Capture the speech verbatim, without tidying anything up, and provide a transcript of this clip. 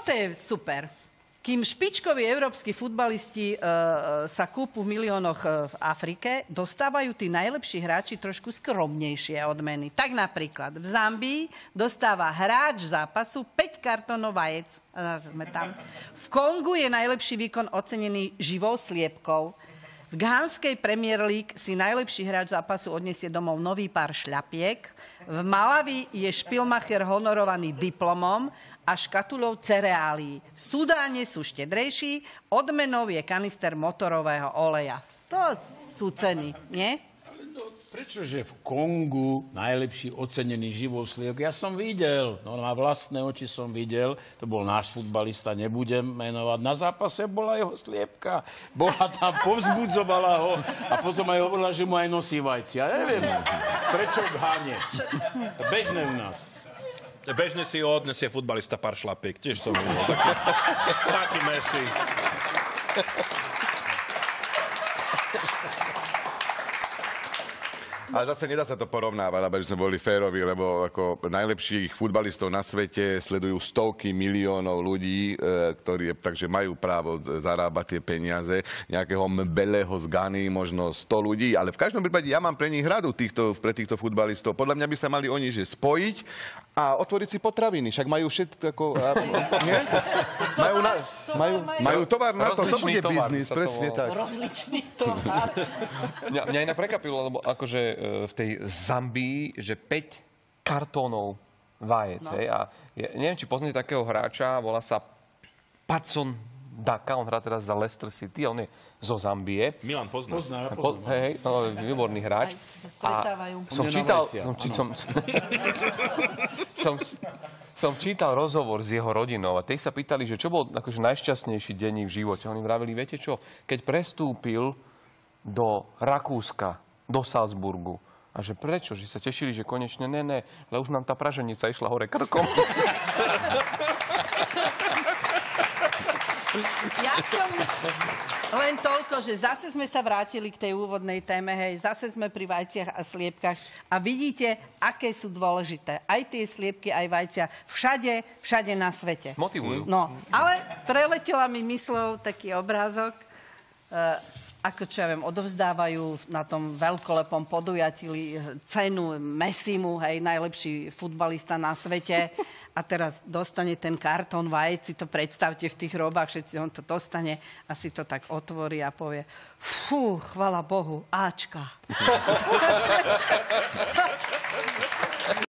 Toto je super. Kým špičkoví európski futbalisti uh, sa kúpu v miliónoch uh, v Afrike, dostávajú tí najlepší hráči trošku skromnejšie odmeny. Tak napríklad v Zambii dostáva hráč zápasu päť kartónov vajec. Sme tam. V Kongu je najlepší výkon ocenený živou sliepkou. V Ghanskej Premier League si najlepší hráč zápasu odniesie domov nový pár šľapiek. V Malawi je špilmacher honorovaný diplomom a škatulou cereálií. V Sudáne sú štedrejší, odmenou je kanister motorového oleja. To sú ceny, nie? Ale no, prečože v Kongu najlepší ocenený živou sliepkou? Ja som videl, no na vlastné oči som videl, to bol náš futbalista, nebudem menovať. Na zápase bola jeho sliepka, bola tam, povzbudzovala ho a potom aj hovorila, že mu aj nosí vajcia. Ja neviem, prečo v Ghane? Bežné u nás. Bežne si ho odnesie futbalista pár šlapiek. Tiež som videl. Taký Messi. Ale zase nedá sa to porovnávať, aby sme boli férovi, lebo ako najlepších futbalistov na svete sledujú stovky miliónov ľudí, e, ktorí takže majú právo zarábať tie peniaze. Nejakého Mbeleho z Gany, možno sto ľudí, ale v každom prípade ja mám pre nich radu týchto, pre týchto futbalistov. Podľa mňa by sa mali oni že spojiť a otvoriť si potraviny. Však majú všetko ako... Nie? Majú, na, majú, majú tovar na to. To bude biznis, presne tak. Rozličný tovar. Mňa, mňa inak prekvapilo, lebo akože v tej Zambii, že päť kartónov vajec. No. A je, neviem, či poznáte takého hráča, volá sa Patson Daka, on hrá teraz za Leicester City, on je zo Zambie. Milan pozná. Pozná, ja Po, poznám. hej, no, výborný hráč. A som čítal... Som, či, som, som, som čítal rozhovor s jeho rodinou a tej sa pýtali, že čo bol akože najšťastnejší deň v živote. Oni vravili, viete čo, keď prestúpil do Rakúska, do Salzburgu. A že prečo? Že sa tešili, že konečne ne, ne, ale už nám tá praženica išla hore krkom. Ja som len toľko, že zase sme sa vrátili k tej úvodnej téme, hej, zase sme pri vajciach a sliepkach a vidíte, aké sú dôležité. Aj tie sliepky, aj vajcia. Všade, všade na svete. Motivujú. No, ale preletela mi myslou taký obrázok, uh, ako čo ja viem, odovzdávajú na tom veľkolepom podujatí cenu Messimu, hej, najlepší futbalista na svete. A teraz dostane ten kartón vajec, si to predstavte v tých robách, všetci on to dostane a si to tak otvorí a povie, fú, chvala Bohu, Ačka.